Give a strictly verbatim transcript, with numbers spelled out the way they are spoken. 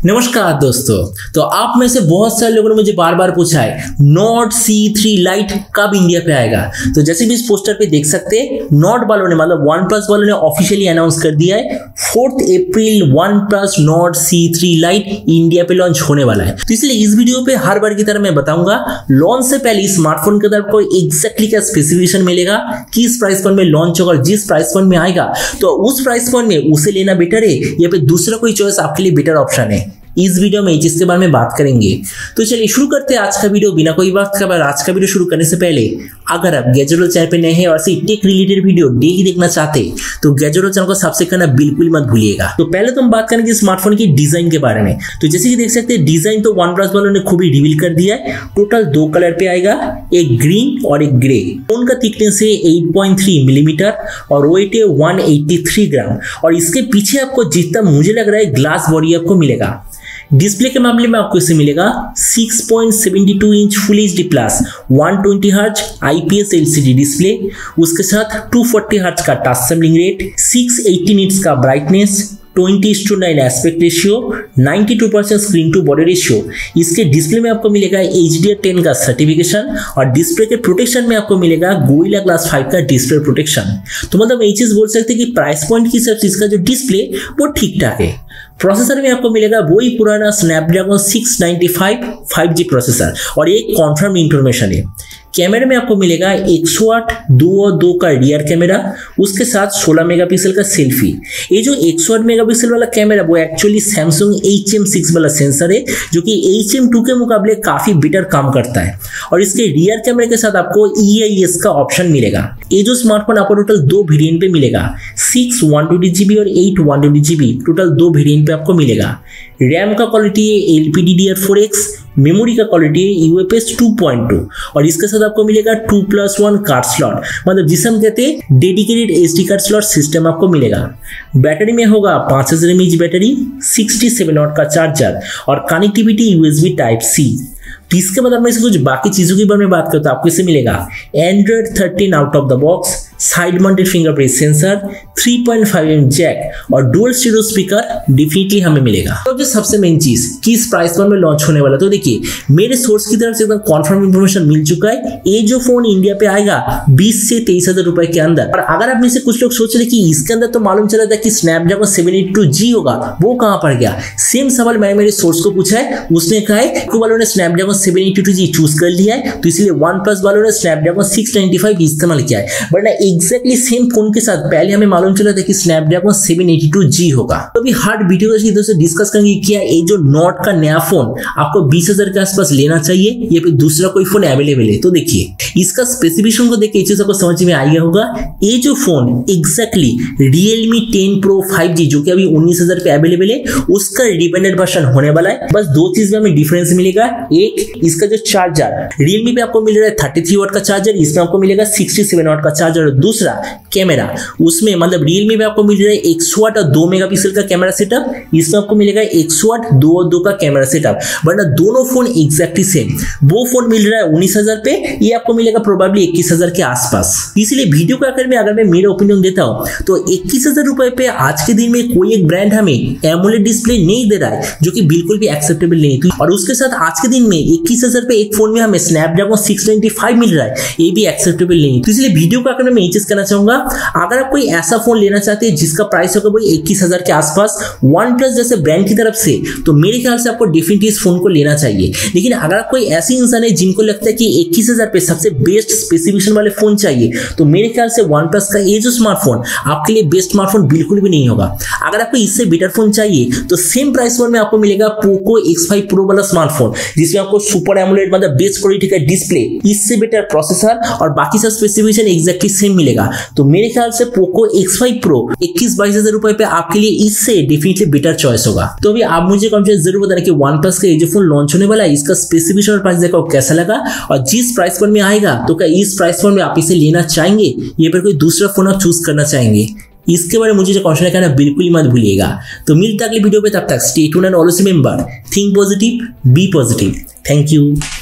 नमस्कार दोस्तों, तो आप में से बहुत सारे लोगों ने मुझे बार बार पूछा है नॉट सी थ्री लाइट कब इंडिया पे आएगा। तो जैसे भी इस पोस्टर पे देख सकते हैं, नॉट वालों ने मतलब वन प्लस वालों ने ऑफिशियली अनाउंस कर दिया है fourth April OnePlus Nord CE three lite India पे लॉन्च होने वाला है। तो इसलिए इस वीडियो पे हर बार की तरह मैं बताऊंगा लॉन्च से पहले स्मार्टफोन के अंदर कोई एग्जैक्टली क्या स्पेसिफिकेशन मिलेगा, किस प्राइस पॉइंट में लॉन्च होगा, जिस प्राइस पॉइंट में आएगा तो उस प्राइस पॉइंट में उसे लेना बेटर है या फिर दूसरा कोई चॉइस आपके लिए बेटर ऑप्शन है। इस वीडियो में जिसके बारे में बात करेंगे। तो चलिए शुरू करते हैं आज का वीडियो बिना कोई वक्त खबर। आज का वीडियो शुरू करने से पहले अगर आप गैजेट चैनल पे नए हैं और ऐसे टेक रिलेटेड वीडियो डेली देखना चाहते हैं तो गैजेट चैनल को सब्सक्राइब करना बिल्कुल मत भूलिएगा। तो पहले तो हम बात करेंगे स्मार्टफोन की डिजाइन के बारे में। तो जैसे कि देख सकते हैं डिजाइन तो वन प्लस वालों ने खूब ही रिवील कर दिया है। टोटल दो कलर पे आएगा, एक ग्रीन और एक ग्रे। फोन का थिकनेस है एट पॉइंट थ्री मिलीमीटर और वेट है वन एटी थ्री ग्राम और इसके पीछे आपको जितना मुझे लग रहा है ग्लास बॉडी आपको मिलेगा। डिस्प्ले के मामले में आपको इसे मिलेगा six point seven two inch full HD plus one twenty hertz IPS LCD display, उसके साथ टू फोर्टी हर्ट्ज का touch sampling rate, six eighty nits का brightness, twenty is to nine aspect ratio, ninety two percent screen to body ratio. इसके display में आपको मिलेगा H D R ten का certification और डिस्प्ले के प्रोटेक्शन में आपको मिलेगा गोरिल्ला ग्लास फाइव का डिस्प्ले प्रोटेक्शन। तो मतलब ये चीज बोल सकते हैं कि प्राइस पॉइंट की हिसाब से इसका जो डिस्प्ले वो ठीक ठाक है। प्रोसेसर में आपको मिलेगा वही पुराना Snapdragon six ninety five five G processor और एक कॉन्फर्म इंफॉर्मेशन है। कैमरे में आपको मिलेगा एक सौ आठ दो और दो का रियर कैमरा, उसके साथ सोलह मेगापिक्सल का सेल्फी। ये जो एक सौ आठ मेगापिक्सल वाला कैमरा वो actually Samsung H M six वाला सेंसर है जो कि एच एम टू के मुकाबले काफी बेटर काम करता है और इसके रियर कैमरे के साथ आपको ई आई एस का ऑप्शन मिलेगा। ये जो स्मार्टफोन आपको टोटल दो वेरिएंट पे मिलेगा, सिक्स वन ट्वेंटी जीबी और eight one twenty GB, total दो वेरिएंट पे आपको मिलेगा। रैम का क्वालिटी है L P D D R four X, memory का क्वालिटी है U F S two point two और इसके साथ आपको मिलेगा two plus one card slot, मतलब जिसे हम कहते हैं dedicated SD card slot system आपको मिलेगा। बैटरी में होगा पांच हजार M H battery, sixty seven watt का चार्जर और कनेक्टिविटी यूएसबी टाइप सी। तो इसके बाद मैं कुछ बाकी चीजों के बारे में बात करता हूं, आपको इसे मिलेगा Android thirteen out of the box, side mounted fingerprint sensor, three point five M jack और डुअल स्टीरियो स्पीकर डेफिनेटली हमें मिलेगा। तो जो सबसे मेन चीज किस प्राइस पर में लॉन्च होने वाला, तो देखिए मेरे सोर्स की तरफ से एकदम कंफर्म इंफॉर्मेशन मिल चुका है। ये जो फोन इंडिया पे आएगा बीस से तेईस हजार रुपए के अंदर। और अगर आप में से कुछ लोग सोच रहे कि इसके अंदर तो मालूम चला था कि Snapdragon seven eighty two G होगा, वो कहां पर गया? सेम सवाल मैंने मेरे सोर्स को पूछा है, उसने कहा है वालों ने Snapdragon seven eighty two G choose कर लिया है तो इसलिए वन प्लस वालों ने स्नैपड्रैगन सिक्स नाइंटी फाइव इस्तेमाल किया है। बट एग्जैक्टली सेम फोन के साथ पहले हमें मालूम चला था कि Snapdragon seven eighty two G होगा। तो अभी हार्ड वीडियो से डिस्कस करेंगे क्या ये जो नॉट का नया फोन आपको बीस हजार के आसपास लेना चाहिए या फिर दूसरा कोई फोन अवेलेबल है। तो देखिए इसका स्पेसिफिकेशन को देखिए चीज आपको समझ में आ गया होगा। ये जो phone exactly Realme ten Pro five G जो कि अभी उन्नीस हजार पे अवेलेबल है उसका रिपेंडेंट वर्जन होने वाला है। बस दो चीज में हमें डिफरेंस मिलेगा, एक इसका जो चार्जर Realme पे आपको मिल रहा है थर्टी थ्री वॉट का चार्जर, इसमें आपको मिलेगा सिक्सटी सेवन वॉट का चार्जर। दूसरा कैमरा उसमें मतलब Realme में आपको मिल रहा है एक सौ आठ और दो मेगापिक्सल का कैमरा सेटअप, इसमें आपको मिलेगा एक सौ आठ दो और दो का कैमरा सेटअप। बट दोनों फोन एग्जैक्टली सेम। वो फोन मिल रहा है उन्नीस हजार पे, ये आपको मिलेगा प्रोबेबली इक्कीस हजार के आसपास। इसलिए वीडियो के आखिर में अगर मैं मेरा ओपिनियन देता हूं तो इक्कीस हजार रुपए पे आज के दिन में कोई एक ब्रांड हमें एमोलेड डिस्प्ले नहीं दे रहा है जो कि बिल्कुल भी एक्सेप्टेबल नहीं है। और उसके साथ आज के दिन में इक्कीस हजार पे एक फोन में हमें स्नैपड्रैगन सिक्स नाइंटी फाइव मिल रहा है, ये भी एक्सेप्टेबल नहीं है। तो इसलिए वीडियो के आखिर में मैं ये चीज कहना चाहूंगा, अगर आप कोई ऐसा फोन लेना चाहते हैं जिसका प्राइस होगा वही इक्कीस हजार के आसपास वन प्लस जैसे ब्रांड की तरफ से, तो मेरे ख्याल से आपको डेफिनेटली इस फोन को लेना चाहिए। लेकिन अगर आप कोई ऐसी इंसान है जिनको लगता है कि इक्कीस हजार पे सबसे बेस्ट स्पेसिफिकेशन वाले फोन चाहिए तो मेरे ख्याल से वन प्लस का ये जो स्मार्टफोन आपके लिए बेस्ट स्मार्टफोन बिल्कुल भी नहीं होगा। अगर आपको इससे बेटर फोन चाहिए तो सेम प्राइस में आपको मिलेगा पोको एक्स फाइव प्रो वाला स्मार्टफोन जिसमें आपको सुपर एमोलेड मतलब बेस्ट क्वालिटी का डिस्प्ले, इससे बेटर प्रोसेसर और बाकी सब स्पेसिफिकेशन एग्जैक्टली सेम मिलेगा। तो मेरे ख्याल से पोको एक्स फाइव प्रो इक्कीस बाईस हजार रुपए पे आपके लिए इससे डेफिनेटली बेटर चॉइस होगा। तो अभी आप मुझे कमेंट जरूर बताना कि वन प्लस का ये जो फोन लॉन्च होने वाला है इसका स्पेसिफिकेशन और प्राइस देखो कैसा लगा और जिस प्राइस पॉइंट में आएगा तो क्या इस प्राइस पॉइंट में आप इसे लेना चाहेंगे या फिर कोई दूसरा फोन आप चूज करना चाहेंगे, इसके बारे में मुझे जो क्वेश्चन करना बिल्कुल ही मत भूलिएगा। तो मिलते अगले वीडियो पे, तब तक stay tuned and always remember think positive be positive. Thank you.